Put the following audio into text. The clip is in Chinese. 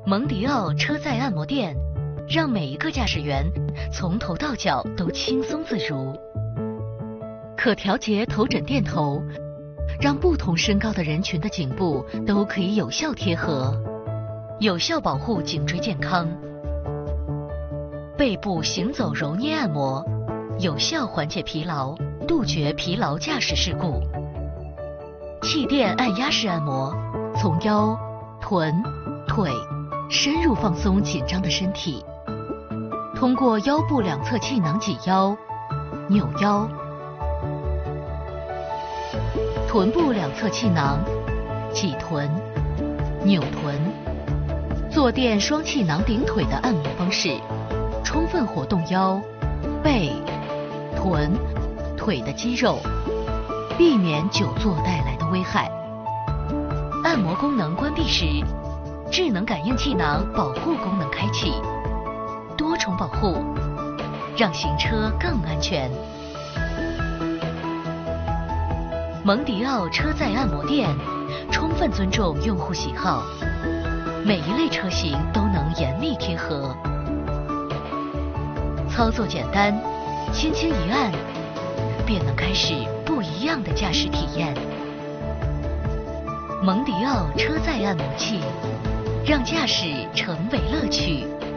蒙迪奥车载按摩垫，让每一个驾驶员从头到脚都轻松自如。可调节头枕垫头，让不同身高的人群的颈部都可以有效贴合，有效保护颈椎健康。背部行走揉捏按摩，有效缓解疲劳，杜绝疲劳驾驶事故。气垫按压式按摩，从腰、臀、腿深入放松紧张的身体，通过腰部两侧气囊挤腰、扭腰，臀部两侧气囊挤臀、扭臀，坐垫双气囊顶腿的按摩方式，充分活动腰、背、臀、腿的肌肉，避免久坐带来的危害。按摩功能关闭时，智能感应气囊保护功能开启，多重保护，让行车更安全。蒙迪奥车载按摩垫充分尊重用户喜好，每一类车型都能严密贴合，操作简单，轻轻一按，便能开始不一样的驾驶体验。蒙迪奥车载按摩器，让驾驶成为乐趣。